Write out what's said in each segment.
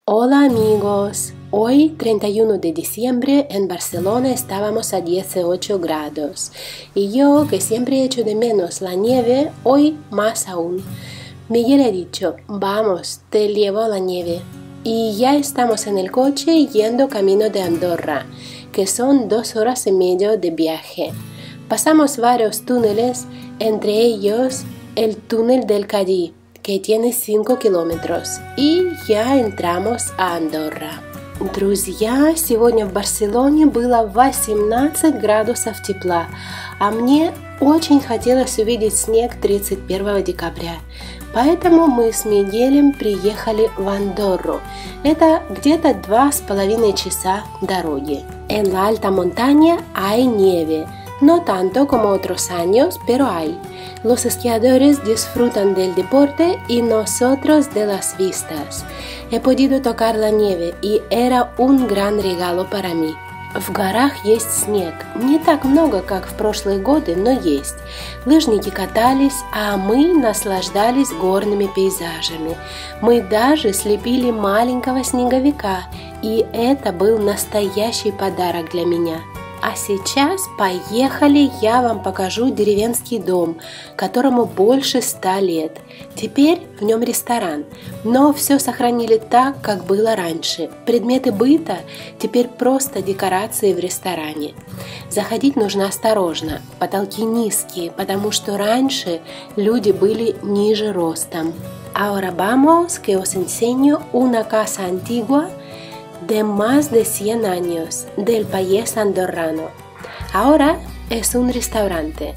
Hola amigos, hoy 31 de diciembre en Barcelona estábamos a 18 grados y yo que siempre echo de menos la nieve, hoy más aún. Miguel ha dicho, vamos, te llevo a la nieve y ya estamos en el coche yendo camino de Andorra, que son 2 horas y media de viaje. Pasamos varios túneles, entre ellos el túnel del Cadí, que tiene 5 kilóметros, и я entramos a Andorra. Друзья, сегодня в Барселоне было 18 градусов тепла, а мне очень хотелось увидеть снег 31 декабря. Поэтому мы с Мигелем приехали в Andorru. Это где-то 2,5 часа дороги. En la alta montaña hay nieve. No tanto como otros años, pero hay. Los esquiadores disfrutan del deporte y nosotros de las vistas. He podido tocar la nieve y era un gran regalo para mí. В горах есть снег. Не так много, как в прошлые годы, но есть. Лыжники катались, а мы наслаждались горными пейзажами. Мы даже слепили маленького снеговика, и это был настоящий подарок для меня. А сейчас поехали, я вам покажу деревенский дом, которому больше 100 лет. Теперь в нем ресторан, но все сохранили так, как было раньше. Предметы быта теперь просто декорации в ресторане. Заходить нужно осторожно, потолки низкие, потому что раньше люди были ниже ростом. Ahora vamos que os enseño una casa antigua de más de 100 años del país andorrano. Ahora es un restaurante.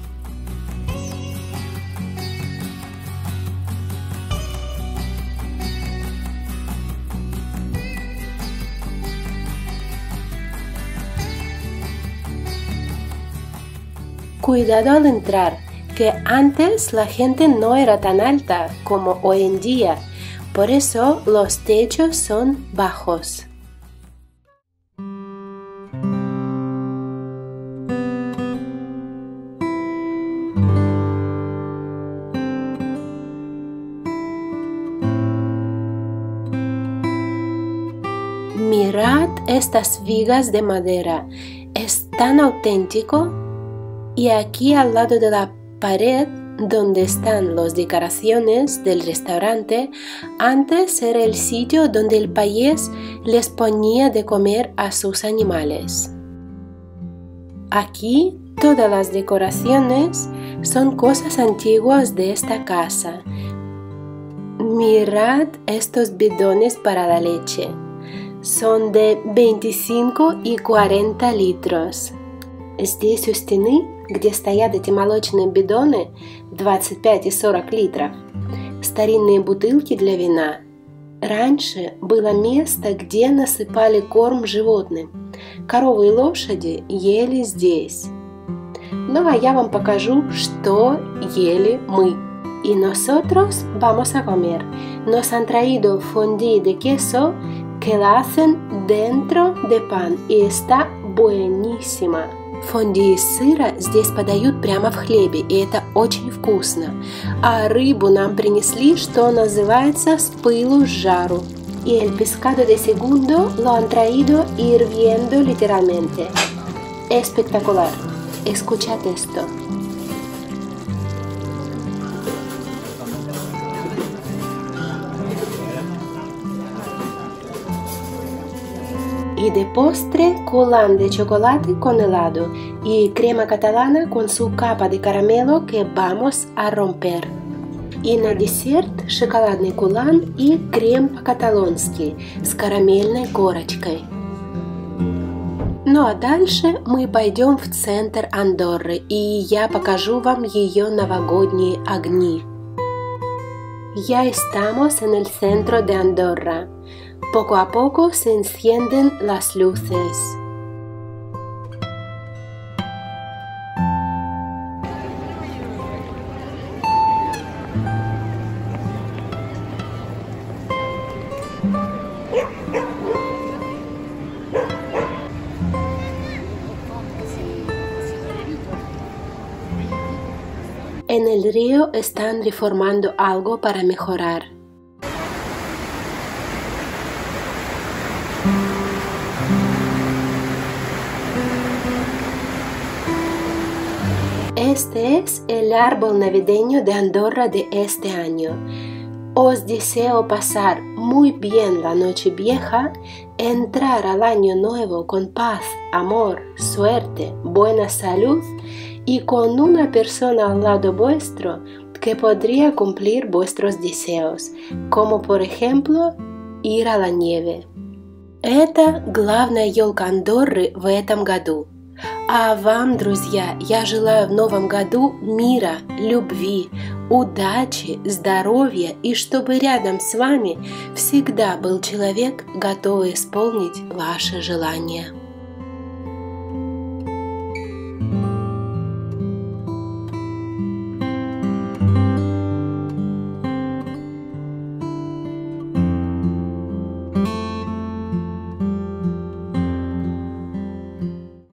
Cuidado al entrar, que antes la gente no era tan alta como hoy en día. Por eso los techos son bajos. Mirad estas vigas de madera, es tan auténtico. Y aquí al lado de la pared donde están las decoraciones del restaurante, antes era el sitio donde el país les ponía de comer a sus animales. Aquí todas las decoraciones son cosas antiguas de esta casa. Mirad estos bidones para la leche. Son de 25 и 40 литров. Здесь у стены, где стоят эти молочные бидоны 25 и 40 литров, старинные бутылки для вина. Раньше было место, где насыпали корм животным. Коровы и лошади ели здесь. Ну а я вам покажу, что ели мы. Y nosotros vamos a comer. Nos han traído fondue de queso que la hacen dentro de pan y está buenísima. Фондue из сыра здесь подают прямо в хлебе, и это очень вкусно. А рыбу нам принесли, что называется, с пылу с жару. Y el pescado de segundo lo han traído hirviendo literalmente. Espectacular. Escuchad esto. Y de postre, coulant de chocolate con helado y crema catalana con su capa de caramelo que vamos a romper. И на десерт шоколадный кулан и крем по-каталонски с карамельной корочкой. Ну а дальше мы пойдем в центр Андорры, и я покажу вам ее новогодние огни. Ya estamos en el centro de Andorra. Poco a poco se encienden las luces. En el río están reformando algo para mejorar. Este es el árbol navideño de Andorra de este año. Os deseo pasar muy bien la Nochevieja, entrar al año nuevo con paz, amor, suerte, buena salud y con una persona al lado vuestro que podría cumplir vuestros deseos, como por ejemplo ir a la nieve. Это главная ёлка Андорры в этом году. А вам, друзья, я желаю в новом году мира, любви, удачи, здоровья и чтобы рядом с вами всегда был человек, готовый исполнить ваши желания.